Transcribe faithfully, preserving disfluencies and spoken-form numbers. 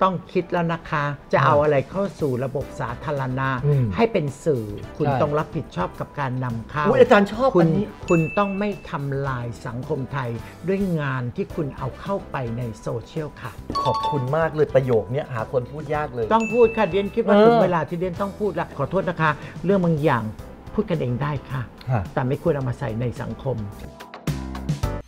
ต้องคิดแล้วนะคะจะเอาอะไรเข้าสู่ระบบสาธารณะให้เป็นสื่อคุณต้องรับผิดชอบกับการนำเข้าอาจารย์ชอบคุณอันนี้คุณต้องไม่ทำลายสังคมไทยด้วยงานที่คุณเอาเข้าไปในโซเชียลค่ะขอบคุณมากเลยประโยคนี้หาคนพูดยากเลยต้องพูดค่ะเดียนคิดว่าถึงเวลาที่เดียนต้องพูดแล้วขอโทษนะคะเรื่องบางอย่างพูดกันเองได้ค่ะแต่ไม่ควรเอามาใส่ในสังคม